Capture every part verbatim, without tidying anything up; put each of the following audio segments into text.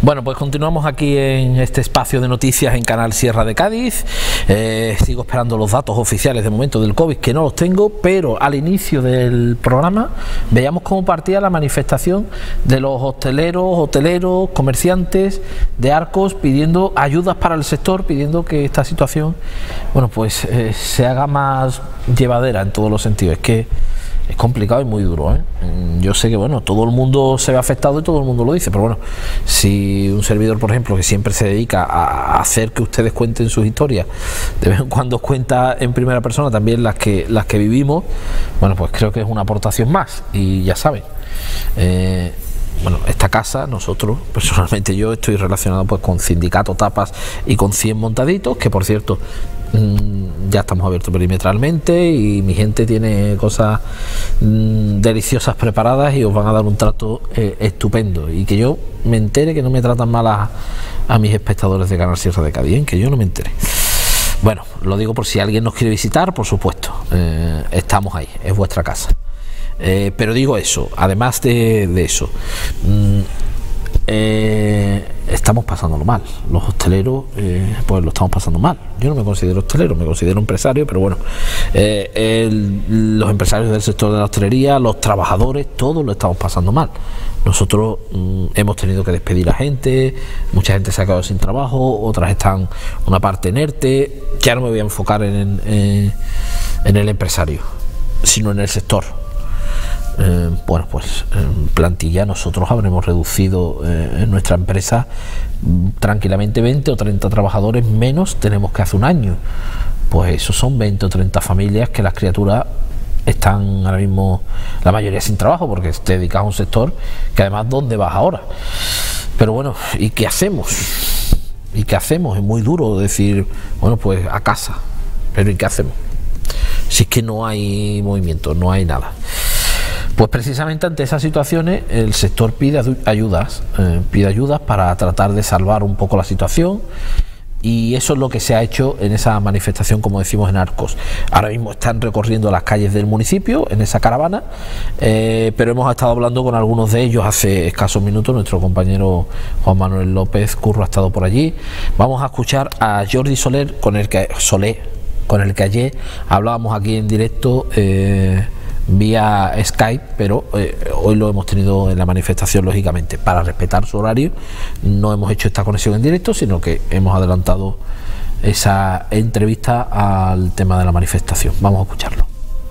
Bueno, pues continuamos aquí en este espacio de noticias en Canal Sierra de Cádiz. Eh, sigo esperando los datos oficiales de momento del COVID, que no los tengo, pero al inicio del programa veíamos cómo partía la manifestación de los hosteleros, hoteleros, comerciantes de Arcos pidiendo ayudas para el sector, pidiendo que esta situación, bueno, pues eh, se haga más llevadera en todos los sentidos. Es que es complicado y muy duro, ¿eh? Yo sé que, bueno, todo el mundo se ve afectado y todo el mundo lo dice, pero bueno, si un servidor, por ejemplo, que siempre se dedica a hacer que ustedes cuenten sus historias, de vez en cuando cuenta en primera persona también las que, las que vivimos, bueno, pues creo que es una aportación más. Y ya saben, eh, bueno, esta casa, nosotros, personalmente yo estoy relacionado pues con Sindicato Tapas y con cien Montaditos, que por cierto mmm, ya estamos abiertos perimetralmente y mi gente tiene cosas mmm, deliciosas preparadas y os van a dar un trato eh, estupendo, y que yo me entere que no me tratan mal a, a mis espectadores de Canal Sierra de Cádiz, que yo no me entere. Bueno, lo digo por si alguien nos quiere visitar, por supuesto, eh, estamos ahí, es vuestra casa. Eh, pero digo eso, además de, de eso, mmm, eh, estamos pasándolo mal. Los hosteleros, eh, pues lo estamos pasando mal. Yo no me considero hostelero, me considero empresario, pero bueno, eh, el, los empresarios del sector de la hostelería, los trabajadores, todos lo estamos pasando mal. Nosotros mmm, hemos tenido que despedir a gente, mucha gente se ha quedado sin trabajo, otras están una parte en ERTE. Ya no me voy a enfocar en, en, en el empresario, sino en el sector. Eh, bueno, pues en plantilla nosotros habremos reducido eh, en nuestra empresa tranquilamente veinte o treinta trabajadores menos tenemos que hace un año. Pues eso son veinte o treinta familias que las criaturas están ahora mismo, la mayoría sin trabajo, porque te dedicas a un sector que además, ¿dónde vas ahora? Pero bueno, ¿y qué hacemos? ¿Y qué hacemos? Es muy duro decir, bueno, pues a casa, pero ¿y qué hacemos? Si es que no hay movimiento, no hay nada. Pues precisamente ante esas situaciones el sector pide ayudas, eh, pide ayudas para tratar de salvar un poco la situación, y eso es lo que se ha hecho en esa manifestación, como decimos, en Arcos. Ahora mismo están recorriendo las calles del municipio en esa caravana, eh, pero hemos estado hablando con algunos de ellos hace escasos minutos. Nuestro compañero Juan Manuel López Curro ha estado por allí. Vamos a escuchar a Jordi Soler, con el que, Solé, con el que ayer hablábamos aquí en directo, eh, vía Skype, pero eh, hoy lo hemos tenido en la manifestación, lógicamente, para respetar su horario. No hemos hecho esta conexión en directo, sino que hemos adelantado esa entrevista al tema de la manifestación. Vamos a escucharlo.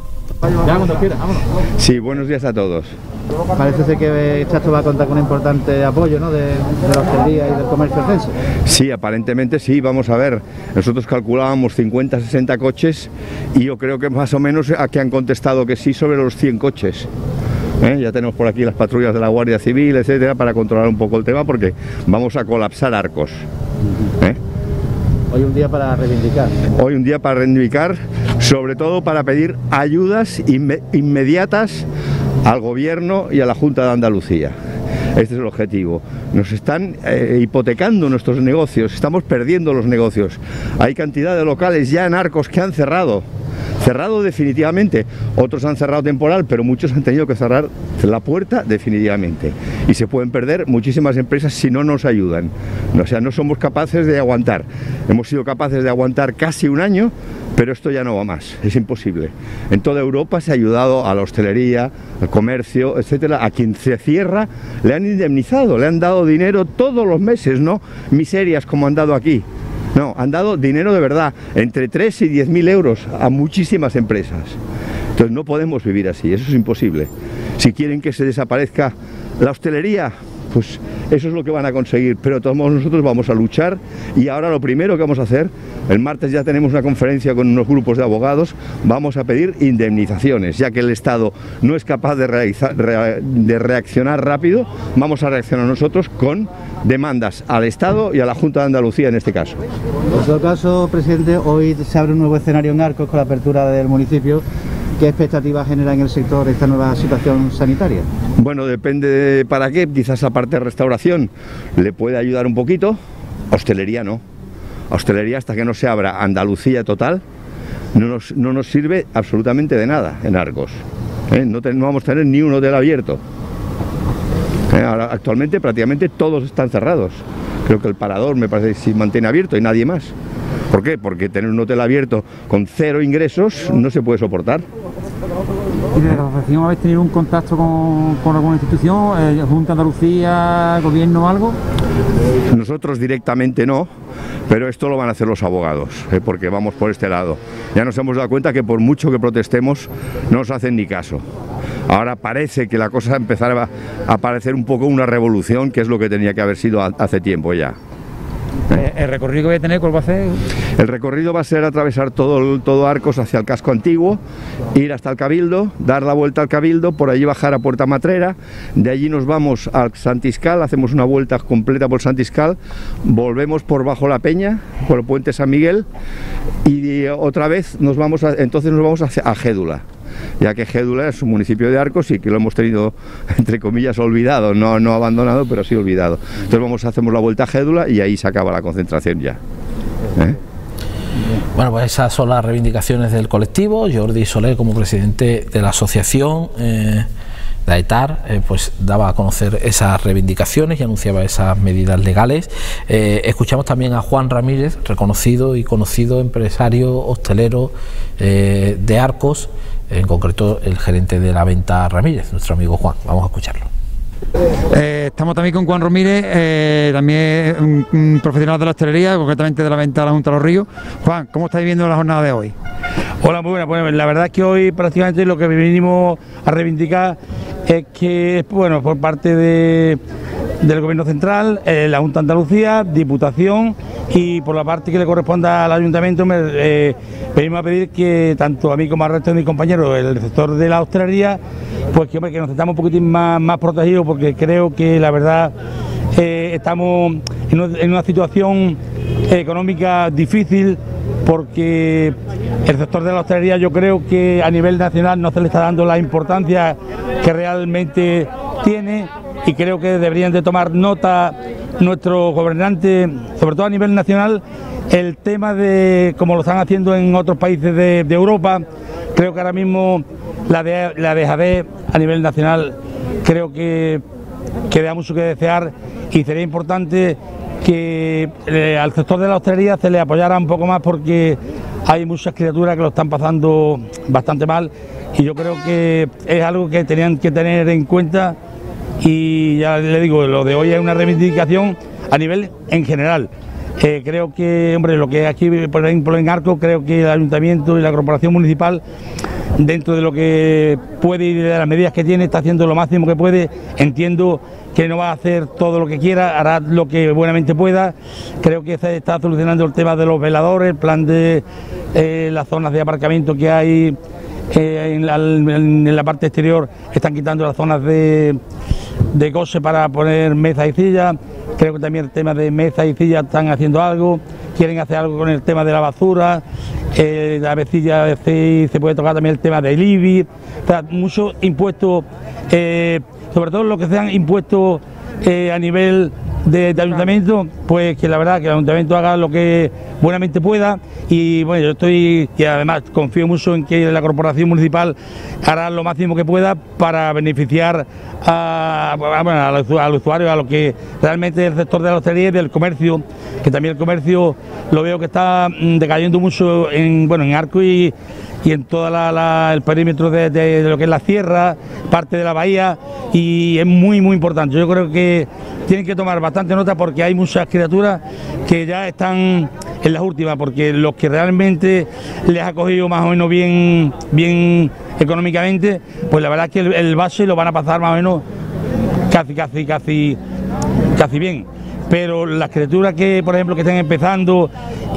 Sí, buenos días a todos. Parece ser que esto va a contar con un importante apoyo, ¿no?, de, de la hostelería y del comercio alcense. Sí, aparentemente sí. Vamos a ver, nosotros calculábamos cincuenta, sesenta coches, y yo creo que más o menos aquí han contestado que sí sobre los cien coches. ¿Eh? Ya tenemos por aquí las patrullas de la Guardia Civil, etcétera, para controlar un poco el tema, porque vamos a colapsar Arcos. ¿Eh? Hoy un día para reivindicar. Hoy un día para reivindicar, sobre todo para pedir ayudas inme- inmediatas al Gobierno y a la Junta de Andalucía. Este es el objetivo. Nos están eh, hipotecando nuestros negocios, estamos perdiendo los negocios. Hay cantidad de locales ya en Arcos que han cerrado, cerrado definitivamente. Otros han cerrado temporal, pero muchos han tenido que cerrar la puerta definitivamente. Y se pueden perder muchísimas empresas si no nos ayudan. O sea, no somos capaces de aguantar. Hemos sido capaces de aguantar casi un año, pero esto ya no va más, es imposible. En toda Europa se ha ayudado a la hostelería, al comercio, etcétera. A quien se cierra le han indemnizado, le han dado dinero todos los meses, no miserias como han dado aquí. No, han dado dinero de verdad, entre tres y diez mil euros a muchísimas empresas. Entonces no podemos vivir así, eso es imposible. Si quieren que se desaparezca la hostelería, pues eso es lo que van a conseguir, pero de todos modos nosotros vamos a luchar. Y ahora lo primero que vamos a hacer, el martes ya tenemos una conferencia con unos grupos de abogados, vamos a pedir indemnizaciones, ya que el Estado no es capaz de, realizar, de reaccionar rápido. Vamos a reaccionar nosotros con demandas al Estado y a la Junta de Andalucía en este caso. En todo caso, presidente, hoy se abre un nuevo escenario en Arcos con la apertura del municipio. ¿Qué expectativas genera en el sector esta nueva situación sanitaria? Bueno, depende de para qué. Quizás la parte de restauración le puede ayudar un poquito, hostelería no. Hostelería, hasta que no se abra Andalucía total, no nos, no nos sirve absolutamente de nada en Arcos. ¿Eh? No, te, no vamos a tener ni un hotel abierto. ¿Eh? Ahora, actualmente prácticamente todos están cerrados. Creo que el Parador me parece que se mantiene abierto y nadie más. ¿Por qué? Porque tener un hotel abierto con cero ingresos no se puede soportar. ¿Y de la asociación habéis tenido un contacto con, con alguna institución, eh, Junta de Andalucía, gobierno o algo? Nosotros directamente no, pero esto lo van a hacer los abogados, eh, porque vamos por este lado. Ya nos hemos dado cuenta que por mucho que protestemos no nos hacen ni caso. Ahora parece que la cosa empezará a parecer un poco una revolución, que es lo que tenía que haber sido hace tiempo ya. ¿Eh? ¿El recorrido que voy a tener cuál va a ser? El recorrido va a ser atravesar todo, todo Arcos hacia el casco antiguo, ir hasta el Cabildo, dar la vuelta al Cabildo, por allí bajar a Puerta Matrera, de allí nos vamos al Santiscal, hacemos una vuelta completa por Santiscal, volvemos por bajo la Peña, por el puente San Miguel, y otra vez nos vamos a, entonces nos vamos a, a Gédula. Ya que Gédula es un municipio de Arcos y que lo hemos tenido, entre comillas, olvidado, no, no abandonado, pero sí olvidado. Entonces vamos, hacemos la vuelta a Gédula y ahí se acaba la concentración ya. ¿Eh? Bueno, pues esas son las reivindicaciones del colectivo. Jordi Soler, como presidente de la asociación eh, de AETAR, eh, pues daba a conocer esas reivindicaciones y anunciaba esas medidas legales. Eh, escuchamos también a Juan Ramírez, reconocido y conocido empresario hostelero eh, de Arcos, en concreto el gerente de la venta Ramírez, nuestro amigo Juan. Vamos a escucharlo. Eh, estamos también con Juan Ramírez, eh, también un, un profesional de la hostelería, concretamente de la venta de la Junta de los Ríos. Juan, ¿cómo estáis viendo la jornada de hoy? Hola, muy buena. Pues la verdad es que hoy prácticamente lo que vinimos a reivindicar es que, bueno, por parte de, del Gobierno Central, eh, la Junta de Andalucía, Diputación y por la parte que le corresponda al Ayuntamiento, me, eh, venimos a pedir que tanto a mí como al resto de mis compañeros del sector de la hostelería, pues que, hombre, que nos sentamos un poquitín más, más protegidos, porque creo que la verdad eh, estamos en una, en una situación económica difícil, porque el sector de la hostelería yo creo que a nivel nacional no se le está dando la importancia que realmente tiene, y creo que deberían de tomar nota nuestros gobernantes, sobre todo a nivel nacional, el tema de, como lo están haciendo en otros países de, de Europa. Creo que ahora mismo la, de, la dejadez a nivel nacional creo que, que da mucho que desear, y sería importante que eh, al sector de la hostelería se le apoyara un poco más, porque hay muchas criaturas que lo están pasando bastante mal, y yo creo que es algo que tenían que tener en cuenta. Y ya le digo, lo de hoy es una reivindicación a nivel en general. Eh, creo que, hombre, lo que aquí, por ejemplo, en Arcos, creo que el Ayuntamiento y la Corporación Municipal, dentro de lo que puede y de las medidas que tiene, está haciendo lo máximo que puede. Entiendo que no va a hacer todo lo que quiera, hará lo que buenamente pueda. Creo que se está solucionando el tema de los veladores, el plan de eh, las zonas de aparcamiento que hay eh, en, la, en la parte exterior, están quitando las zonas de, de coche para poner mesas y sillas. Creo que también el tema de mesas y sillas están haciendo algo, quieren hacer algo con el tema de la basura, eh, a ver si ya se, se puede tocar también el tema del I B I, o sea, muchos impuestos, eh, sobre todo los que sean impuestos eh, a nivel de, de ayuntamiento, pues que la verdad que el ayuntamiento haga lo que buenamente pueda. Y bueno, yo estoy, y además confío mucho en que la corporación municipal hará lo máximo que pueda para beneficiar a, a, bueno, al, al usuario, a lo que realmente el sector de la hostelería y del comercio, que también el comercio lo veo que está decayendo mucho en, bueno, en Arcos y, y en todo la, la, el perímetro de, de, de lo que es la sierra, parte de la bahía, y es muy muy importante. Yo creo que tienen que tomar bastante nota, porque hay muchas criaturas que ya están en las últimas, porque los que realmente les ha cogido más o menos bien, bien económicamente, pues la verdad es que el, el base lo van a pasar más o menos casi, casi, casi, casi bien. Pero las criaturas que, por ejemplo, que estén empezando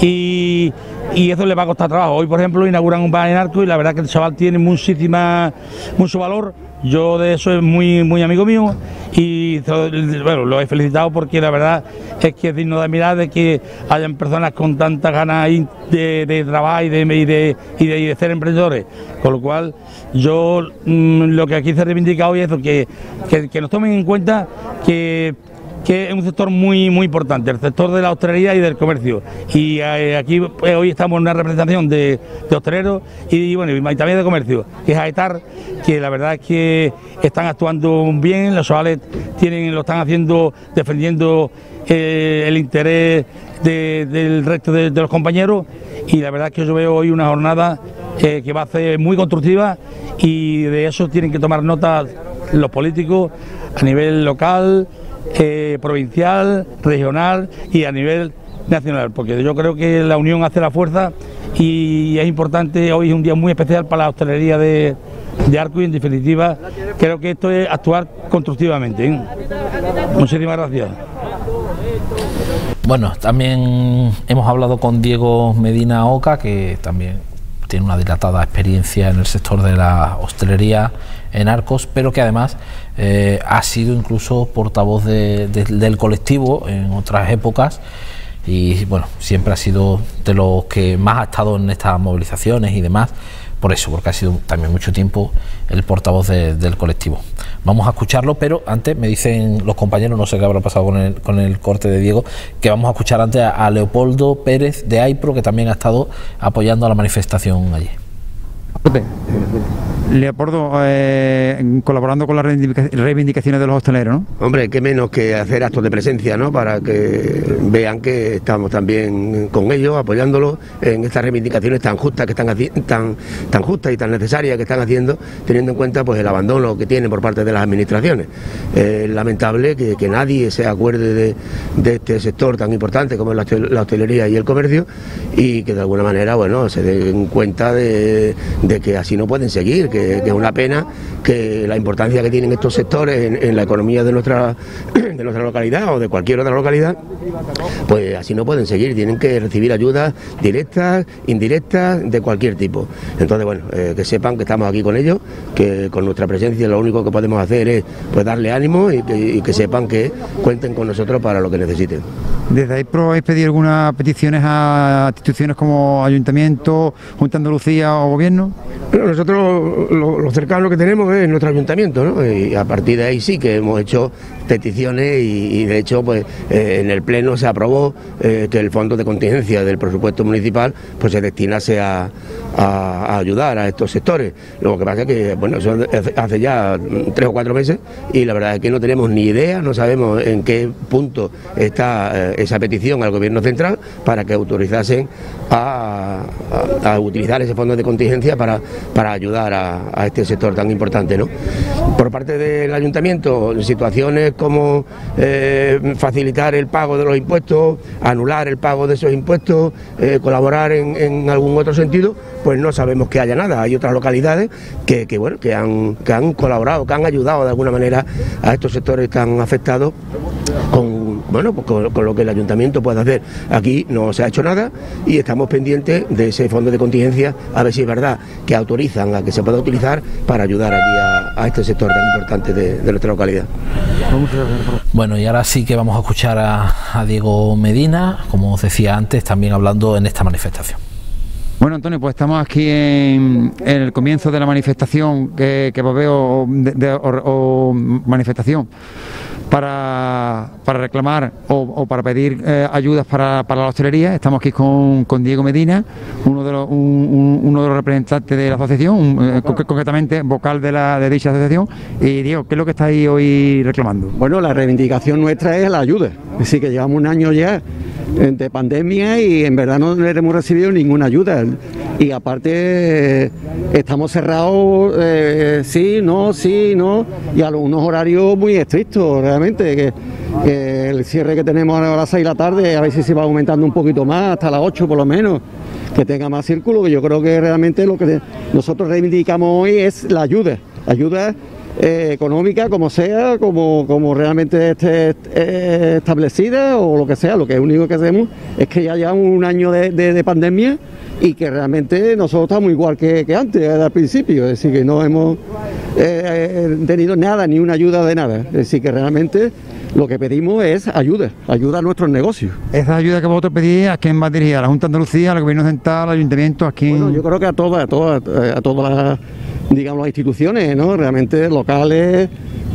y, y eso les va a costar trabajo. Hoy, por ejemplo, inauguran un bar en Arcos y la verdad que el chaval tiene muchísima, mucho valor. Yo de eso es muy, muy amigo mío y bueno, lo he felicitado, porque la verdad es que es digno de admirar de que hayan personas con tantas ganas de, de trabajar y de, y, de, y, de, y de ser emprendedores. Con lo cual, yo mmm, lo que aquí se reivindica hoy es eso, que, que, que nos tomen en cuenta que que es un sector muy muy importante, el sector de la hostelería y del comercio. Y eh, aquí pues, hoy estamos en una representación de, de hosteleros y bueno y también de comercio, que es AETAR, que la verdad es que están actuando bien, los chavales tienen, lo están haciendo, defendiendo eh, el interés de, del resto de, de los compañeros, y la verdad es que yo veo hoy una jornada eh, que va a ser muy constructiva, y de eso tienen que tomar nota los políticos a nivel local, eh, provincial, regional y a nivel nacional, porque yo creo que la unión hace la fuerza y es importante. Hoy es un día muy especial para la hostelería de, de Arco y en definitiva creo que esto es actuar constructivamente, ¿eh? Muchísimas gracias. Bueno, también hemos hablado con Diego Medina Oca, que también tiene una dilatada experiencia en el sector de la hostelería en Arcos, pero que además eh, ha sido incluso portavoz de, de, del colectivo en otras épocas, y bueno, siempre ha sido de los que más ha estado en estas movilizaciones y demás, por eso, porque ha sido también mucho tiempo el portavoz de, del colectivo. Vamos a escucharlo, pero antes me dicen los compañeros, no sé qué habrá pasado con el, con el corte de Diego, que vamos a escuchar antes a, a Leopoldo Pérez de AIPRO, que también ha estado apoyando a la manifestación allí. Leopoldo, eh, colaborando con las reivindicaciones de los hosteleros, ¿no? Hombre, qué menos que hacer actos de presencia, ¿no? Para que vean que estamos también con ellos, apoyándolos en estas reivindicaciones tan justas que están tan tan justas y tan necesarias que están haciendo, teniendo en cuenta pues el abandono que tienen por parte de las administraciones. Es lamentable que, que nadie se acuerde de, de este sector tan importante como es la hostelería y el comercio, y que de alguna manera, bueno, se den cuenta de, de que así no pueden seguir, que, que es una pena que la importancia que tienen estos sectores en, en la economía de nuestra, de nuestra localidad o de cualquier otra localidad, pues así no pueden seguir, tienen que recibir ayudas directas, indirectas, de cualquier tipo. Entonces, bueno, eh, que sepan que estamos aquí con ellos, que con nuestra presencia lo único que podemos hacer es pues darle ánimo y que, y que sepan que cuenten con nosotros para lo que necesiten. ¿Desde AIPRO habéis pedido algunas peticiones a instituciones como Ayuntamiento, Junta de Andalucía o Gobierno? Bueno, nosotros lo, lo cercano que tenemos es nuestro ayuntamiento, ¿no? Y a partir de ahí sí que hemos hecho peticiones y, y de hecho pues eh, en el pleno se aprobó eh, que el fondo de contingencia del presupuesto municipal pues se destinase a, a, a ayudar a estos sectores. Lo que pasa es que bueno, eso hace ya tres o cuatro meses y la verdad es que no tenemos ni idea, no sabemos en qué punto está eh, esa petición al Gobierno central para que autorizasen a, a, a utilizar ese fondo de contingencia para, para ayudar a, a este sector tan importante, ¿no? Por parte del ayuntamiento, situaciones como eh, facilitar el pago de los impuestos, anular el pago de esos impuestos, eh, colaborar en, en algún otro sentido, pues no sabemos que haya nada. Hay otras localidades que, que, bueno, que, han, que han colaborado, que han ayudado de alguna manera a estos sectores tan afectados con, bueno, pues con, con lo que el ayuntamiento puede hacer. Aquí no se ha hecho nada y estamos pendientes de ese fondo de contingencia, a ver si es verdad que autorizan a que se pueda utilizar para ayudar aquí a, a este sector tan importante de, de nuestra localidad. Bueno, y ahora sí que vamos a escuchar a, a Diego Medina, como os decía antes, también hablando en esta manifestación. Bueno, Antonio, pues estamos aquí en, en el comienzo de la manifestación que, que veo de, de, o, o manifestación para, para reclamar o, o para pedir eh, ayudas para, para la hostelería. Estamos aquí con, con Diego Medina, uno de los, un, un, uno de los representantes de la asociación, un, eh, concretamente vocal de, la, de dicha asociación. Y Diego, ¿qué es lo que estáis hoy reclamando? Bueno, la reivindicación nuestra es la ayuda. Así que llevamos un año ya de pandemia y en verdad no le hemos recibido ninguna ayuda y aparte estamos cerrados, eh, sí, no, sí, no, y a unos horarios muy estrictos realmente, que, que el cierre que tenemos ahora a las seis de la tarde a ver si se va aumentando un poquito más hasta las ocho por lo menos, que tenga más círculo, que yo creo que realmente lo que nosotros reivindicamos hoy es la ayuda, ayuda Eh, económica, como sea, como, como realmente esté eh, establecida o lo que sea. Lo que es único que hacemos es que ya llevamos un año de, de, de pandemia y que realmente nosotros estamos igual que, que antes, al principio, es decir, que no hemos eh, tenido nada, ni una ayuda de nada, es decir, que realmente lo que pedimos es ayuda, ayuda a nuestros negocios. ¿Esa ayuda que vosotros pedís a quién va dirigida? ¿A la Junta de Andalucía, al Gobierno Central, al Ayuntamiento? ¿A quién? Bueno, yo creo que a todas, a todas, a todas las, digamos, las instituciones, ¿no? Realmente locales,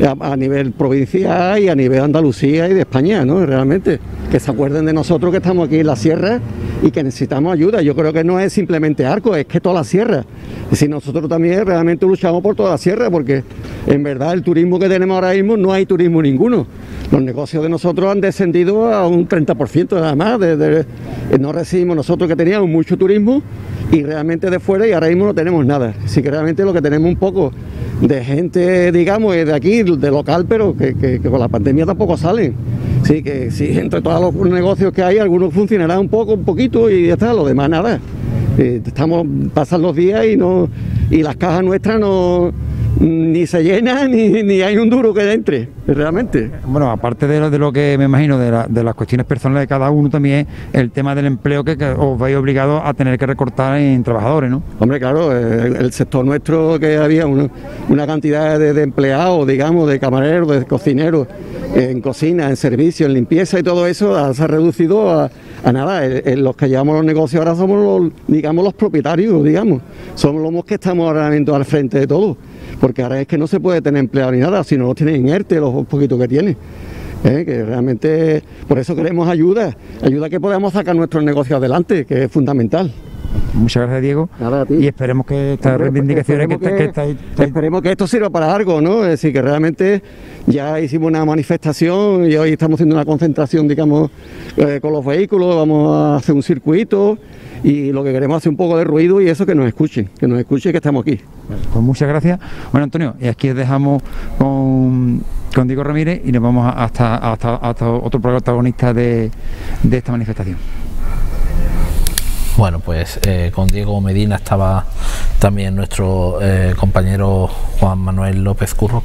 a, a nivel provincial y a nivel de Andalucía y de España, ¿no? Realmente, que se acuerden de nosotros que estamos aquí en la sierra y que necesitamos ayuda. Yo creo que no es simplemente Arcos, es que toda la sierra. Es decir, nosotros también realmente luchamos por toda la sierra, porque en verdad el turismo que tenemos ahora mismo no hay turismo ninguno. Los negocios de nosotros han descendido a un treinta por ciento nada más. De, de, no recibimos nosotros que teníamos mucho turismo y realmente de fuera, y ahora mismo no tenemos nada. Así que realmente lo que tenemos un poco de gente, digamos, de aquí, de local, pero que, que, que con la pandemia tampoco salen. Sí, que sí, entre todos los negocios que hay, algunos funcionarán un poco, un poquito y ya está, lo demás nada. Eh, estamos, pasan los días y no y las cajas nuestras no ni se llenan ni, ni hay un duro que entre, realmente. Bueno, aparte de lo, de lo que me imagino de, la, de las cuestiones personales de cada uno, también el tema del empleo que, que os veis obligados a tener que recortar en trabajadores, ¿no? Hombre, claro, el, el sector nuestro, que había una, una cantidad de, de empleados, digamos, de camareros, de cocineros, en cocina, en servicio, en limpieza y todo eso, se ha reducido a, a nada. En, en los que llevamos los negocios ahora somos los, digamos, los propietarios, digamos. Somos los que estamos ahora mismo al frente de todo. Porque ahora es que no se puede tener empleado ni nada, si no lo tienen en ERTE, los poquitos que tiene. ¿Eh? Que realmente, por eso queremos ayuda, ayuda que podamos sacar nuestros negocios adelante, que es fundamental. Muchas gracias, Diego. Nada, a ti. Y esperemos que estas Hombre, reivindicaciones esperemos que, que, que, que, que, que esperemos que esto sirva para algo, ¿no? Es decir, que realmente ya hicimos una manifestación y hoy estamos haciendo una concentración, digamos, eh, con los vehículos, vamos a hacer un circuito y lo que queremos es hacer un poco de ruido y eso, que nos escuchen, que nos escuchen que estamos aquí. Pues muchas gracias. Bueno, Antonio, y aquí os dejamos con, con Diego Ramírez y nos vamos hasta, hasta, hasta otro protagonista de, de esta manifestación. Bueno, pues eh, con Diego Medina estaba también nuestro eh, compañero Juan Manuel López Curro.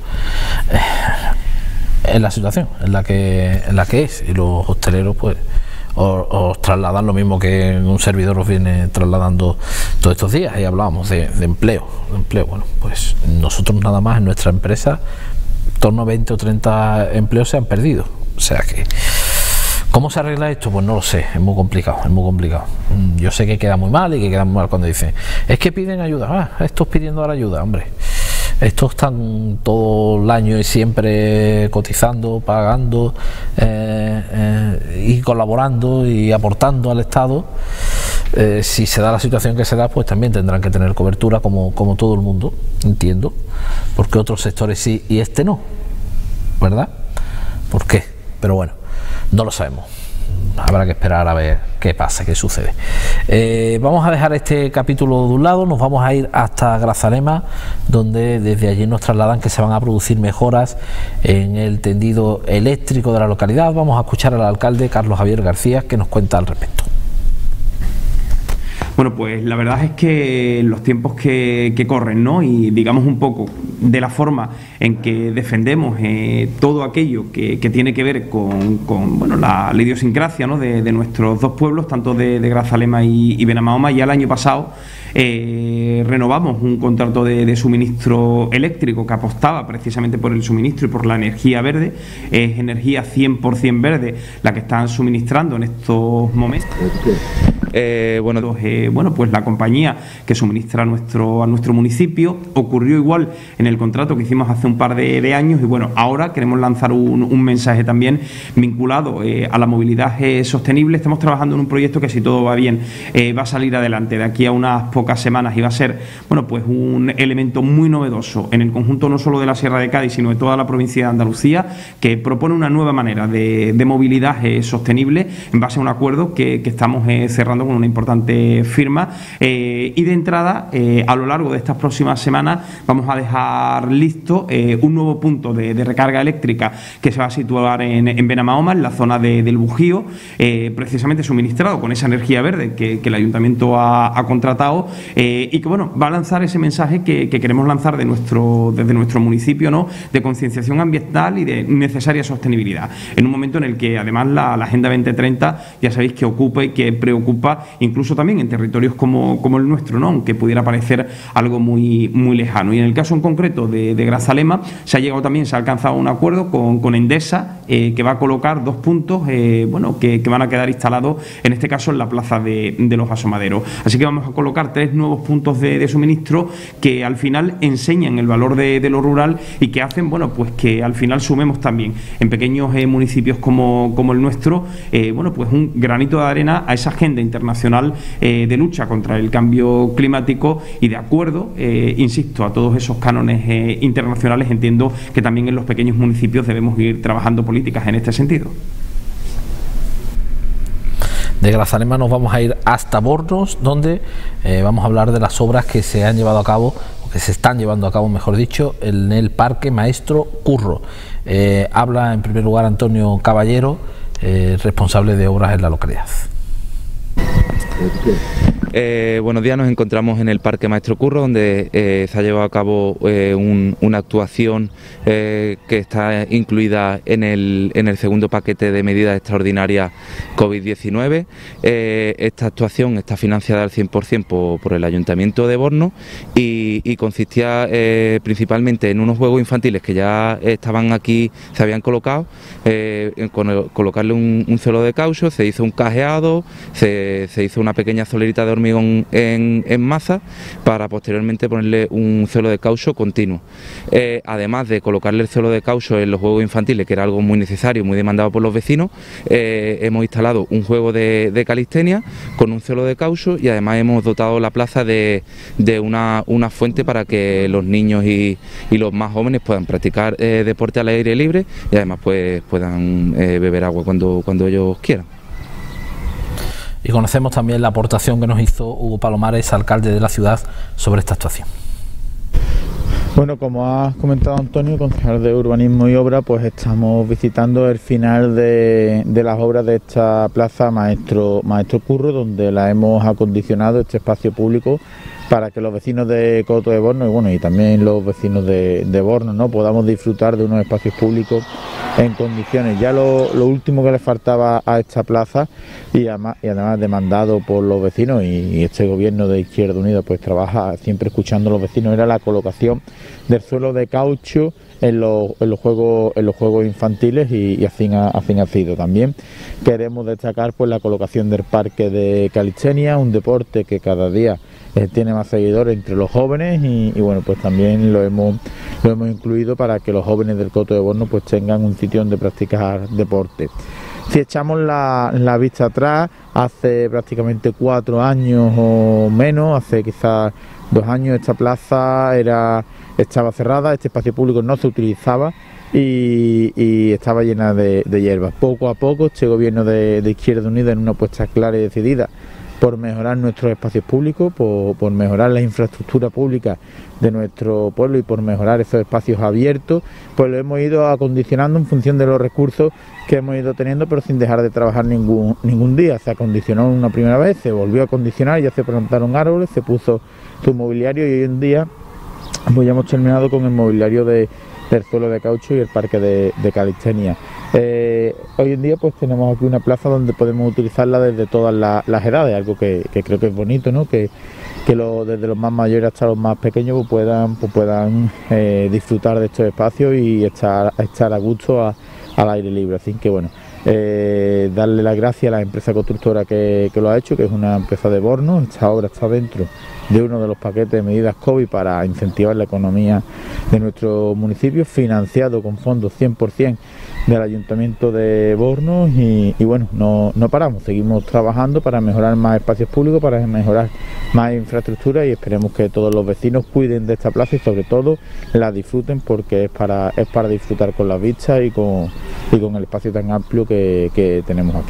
Eh, en la situación en la que en la que es, y los hosteleros pues os, os trasladan lo mismo que un servidor os viene trasladando todos estos días. Y hablábamos de, de empleo, de empleo. Bueno, pues nosotros nada más en nuestra empresa en torno a veinte o treinta empleos se han perdido. O sea que ¿cómo se arregla esto? Pues no lo sé, es muy complicado, es muy complicado. Yo sé que queda muy mal y que queda muy mal cuando dicen, es que piden ayuda, ah, estos pidiendo ahora ayuda, hombre. Estos están todo el año y siempre cotizando, pagando eh, eh, y colaborando y aportando al Estado. Eh, si se da la situación que se da, pues también tendrán que tener cobertura como, como todo el mundo, entiendo, porque otros sectores sí y este no, ¿verdad? ¿Por qué? Pero bueno, no lo sabemos. Habrá que esperar a ver qué pasa, qué sucede. Eh, vamos a dejar este capítulo de un lado, nos vamos a ir hasta Grazalema, donde desde allí nos trasladan que se van a producir mejoras en el tendido eléctrico de la localidad. Vamos a escuchar al alcalde Carlos Javier García, que nos cuenta al respecto. Bueno, pues la verdad es que los tiempos que, que corren, ¿no? Y digamos un poco de la forma en que defendemos eh, todo aquello que, que tiene que ver con, con bueno, la, la idiosincrasia, ¿no? de, de nuestros dos pueblos, tanto de, de Grazalema y, y Benamahoma. Ya el año pasado eh, renovamos un contrato de, de suministro eléctrico que apostaba precisamente por el suministro y por la energía verde. Es energía cien por cien verde la que están suministrando en estos momentos. Eh, bueno, eh, bueno, pues la compañía que suministra a nuestro, a nuestro municipio. Ocurrió igual en el contrato que hicimos hace un par de, de años y bueno, ahora queremos lanzar un, un mensaje también vinculado eh, a la movilidad eh, sostenible. Estamos trabajando en un proyecto que, si todo va bien, eh, va a salir adelante de aquí a unas pocas semanas y va a ser, bueno, pues un elemento muy novedoso en el conjunto no solo de la Sierra de Cádiz, sino de toda la provincia de Andalucía, que propone una nueva manera de, de movilidad eh, sostenible en base a un acuerdo que, que estamos eh, cerrando con una importante firma eh, y de entrada eh, a lo largo de estas próximas semanas vamos a dejar listo eh, un nuevo punto de, de recarga eléctrica que se va a situar en, en Benamahoma, en la zona de, del Bujío, eh, precisamente suministrado con esa energía verde que, que el Ayuntamiento ha, ha contratado eh, y que bueno, va a lanzar ese mensaje que, que queremos lanzar de nuestro, desde nuestro municipio, ¿no? De concienciación ambiental y de necesaria sostenibilidad, en un momento en el que además la, la Agenda veinte treinta ya sabéis que ocupa y que preocupa pasaba incluso también en territorios como, como el nuestro, ¿no? Aunque pudiera parecer algo muy, muy lejano. Y en el caso en concreto de, de Grazalema se ha llegado también, se ha alcanzado un acuerdo con, con Endesa, eh, que va a colocar dos puntos eh, bueno, que, que van a quedar instalados, en este caso en la plaza de, de los Asomaderos. Así que vamos a colocar tres nuevos puntos de, de suministro que al final enseñan el valor de, de lo rural y que hacen, bueno, pues que al final sumemos también en pequeños eh, municipios como, como el nuestro, eh, bueno, pues un granito de arena a esa agenda internacional eh, de lucha contra el cambio climático y de acuerdo, eh, insisto, a todos esos cánones eh, internacionales. Entiendo que también en los pequeños municipios debemos ir trabajando políticas en este sentido. De Grazalema nos vamos a ir hasta Bornos, donde eh, vamos a hablar de las obras que se han llevado a cabo, o que se están llevando a cabo, mejor dicho, en el Parque Maestro Curro. Eh, habla en primer lugar Antonio Caballero, eh, responsable de obras en la localidad. Eh, buenos días, nos encontramos en el Parque Maestro Curro, donde eh, se ha llevado a cabo eh, un, una actuación eh, que está incluida en el, en el segundo paquete de medidas extraordinarias COVID diecinueve. Eh, esta actuación está financiada al cien por cien por, por el Ayuntamiento de Bornos y, y consistía eh, principalmente en unos juegos infantiles que ya estaban aquí, se habían colocado, eh, en colocarle un, un suelo de caucho, se hizo un cajeado, se, se hizo una pequeña solerita de hormigón en, en masa para posteriormente ponerle un suelo de caucho continuo. Eh, además de colocarle el suelo de caucho en los juegos infantiles, que era algo muy necesario, muy demandado por los vecinos, eh, hemos instalado un juego de, de calistenia con un suelo de caucho y además hemos dotado la plaza de, de una, una fuente para que los niños y, y los más jóvenes puedan practicar eh, deporte al aire libre y además pues puedan eh, beber agua cuando, cuando ellos quieran. Y conocemos también la aportación que nos hizo Hugo Palomares, alcalde de la ciudad, sobre esta actuación. Bueno, como ha comentado Antonio, concejal de Urbanismo y Obra, pues estamos visitando el final de, de las obras de esta plaza Maestro, Maestro Curro, donde la hemos acondicionado, este espacio público, para que los vecinos de Coto de Bornos y bueno y también los vecinos de, de Bornos, ¿no?, podamos disfrutar de unos espacios públicos en condiciones. Ya lo, lo último que le faltaba a esta plaza y además, y además demandado por los vecinos y, y este gobierno de Izquierda Unida pues trabaja siempre escuchando a los vecinos, era la colocación del suelo de caucho en los, en los juegos en los juegos infantiles y, y así, ha, así ha sido. También queremos destacar pues la colocación del parque de calistenia, un deporte que cada día eh, tiene más seguidores entre los jóvenes y, y bueno pues también lo hemos lo hemos incluido para que los jóvenes del Coto de Bornos pues tengan un sitio donde practicar deporte. Si echamos la, la vista atrás, hace prácticamente cuatro años o menos, hace quizás dos años, esta plaza era estaba cerrada, este espacio público no se utilizaba y, y estaba llena de, de hierbas. Poco a poco este gobierno de, de Izquierda Unida, en una apuesta clara y decidida por mejorar nuestros espacios públicos, por, por mejorar la infraestructura pública de nuestro pueblo y por mejorar esos espacios abiertos, pues lo hemos ido acondicionando en función de los recursos que hemos ido teniendo, pero sin dejar de trabajar ningún, ningún día. Se acondicionó una primera vez, se volvió a acondicionar, ya se plantaron árboles, se puso su mobiliario y hoy en día pues ya hemos terminado con el mobiliario de, del suelo de caucho y el parque de, de calistenia. Eh, hoy en día pues tenemos aquí una plaza donde podemos utilizarla desde todas la, las edades, algo que, que creo que es bonito, ¿no?, que, que lo, desde los más mayores hasta los más pequeños pues puedan, pues puedan eh, disfrutar de estos espacios y estar, estar a gusto a, al aire libre. Así que bueno, eh, darle las gracias a la empresa constructora que, que lo ha hecho, que es una empresa de Bornos. Esta obra está dentro de uno de los paquetes de medidas COVID para incentivar la economía de nuestro municipio, financiado con fondos cien por cien del Ayuntamiento de Bornos y, y bueno, no, no paramos, seguimos trabajando para mejorar más espacios públicos, para mejorar más infraestructura y esperemos que todos los vecinos cuiden de esta plaza y sobre todo la disfruten, porque es para, es para disfrutar con las vistas y con, y con el espacio tan amplio que, que tenemos aquí.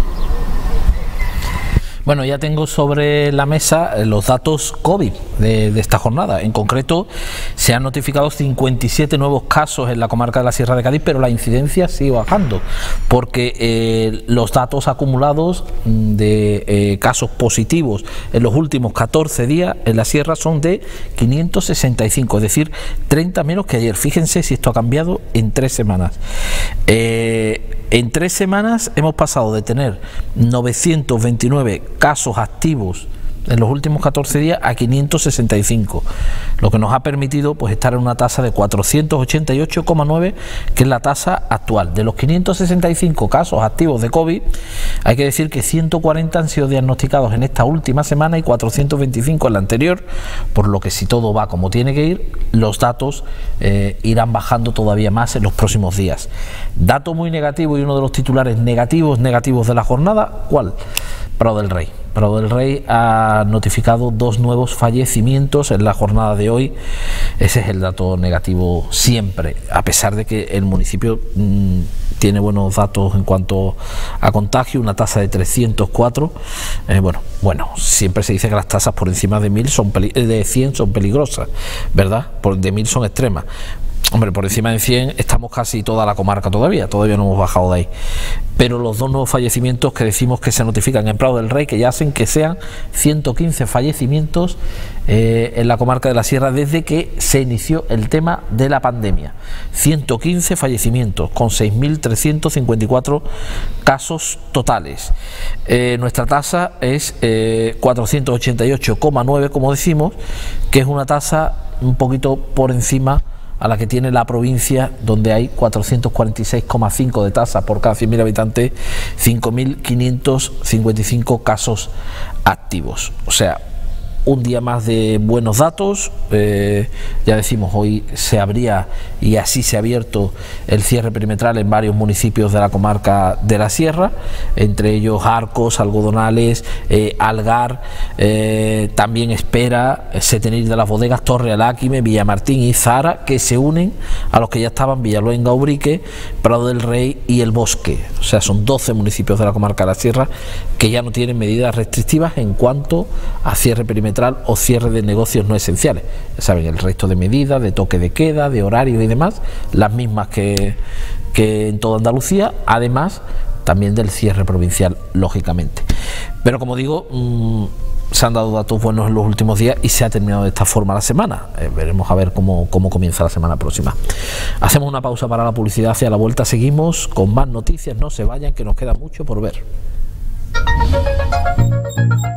Bueno, ya tengo sobre la mesa los datos COVID de, de esta jornada. En concreto, se han notificado cincuenta y siete nuevos casos en la comarca de la Sierra de Cádiz, pero la incidencia sigue bajando, porque eh, los datos acumulados de eh, casos positivos en los últimos catorce días en la Sierra son de quinientos sesenta y cinco, es decir, treinta menos que ayer. Fíjense si esto ha cambiado en tres semanas. Eh, en tres semanas hemos pasado de tener novecientos veintinueve casos activos en los últimos catorce días a quinientos sesenta y cinco, lo que nos ha permitido pues estar en una tasa de cuatrocientos ochenta y ocho coma nueve, que es la tasa actual. De los quinientos sesenta y cinco casos activos de COVID, hay que decir que ciento cuarenta han sido diagnosticados en esta última semana y cuatrocientos veinticinco en la anterior, por lo que si todo va como tiene que ir, los datos eh, irán bajando todavía más en los próximos días. Dato muy negativo y uno de los titulares negativos, negativos de la jornada, ¿cuál? Prado del Rey. Prado del Rey ha notificado dos nuevos fallecimientos en la jornada de hoy. Ese es el dato negativo siempre, a pesar de que el municipio mmm, tiene buenos datos en cuanto a contagio, una tasa de trescientos cuatro. Eh, bueno, bueno, siempre se dice que las tasas por encima de mil son de cien son peligrosas, ¿verdad? Por de mil son extremas. Hombre, por encima de cien estamos casi toda la comarca todavía, todavía no hemos bajado de ahí. Pero los dos nuevos fallecimientos que decimos que se notifican en Prado del Rey, que ya hacen que sean ciento quince fallecimientos eh, en la comarca de la Sierra desde que se inició el tema de la pandemia. ciento quince fallecimientos con seis mil trescientos cincuenta y cuatro casos totales. Eh, nuestra tasa es eh, cuatrocientos ochenta y ocho coma nueve, como decimos, que es una tasa un poquito por encima a la que tiene la provincia, donde hay cuatrocientos cuarenta y seis coma cinco de tasa por cada cien mil habitantes, cinco mil quinientos cincuenta y cinco casos activos. O sea, un día más de buenos datos. Eh, ya decimos, hoy se abría y así se ha abierto el cierre perimetral en varios municipios de la comarca de la Sierra, entre ellos Arcos, Algodonales, eh, Algar, eh, también Espera, Setenil de las Bodegas, Torre Aláquime, Villamartín y Zara, que se unen a los que ya estaban Villaluenga, Ubrique, Prado del Rey y El Bosque. O sea, son doce municipios de la comarca de la Sierra que ya no tienen medidas restrictivas en cuanto a cierre perimetral o cierre de negocios no esenciales. Ya saben, el resto de medidas, de toque de queda, de horarios y demás, las mismas que, que en toda Andalucía, además también del cierre provincial, lógicamente. Pero como digo, mmm, se han dado datos buenos en los últimos días y se ha terminado de esta forma la semana. Eh, veremos a ver cómo, cómo comienza la semana próxima. Hacemos una pausa para la publicidad, hacia la vuelta seguimos con más noticias. No se vayan, que nos queda mucho por ver.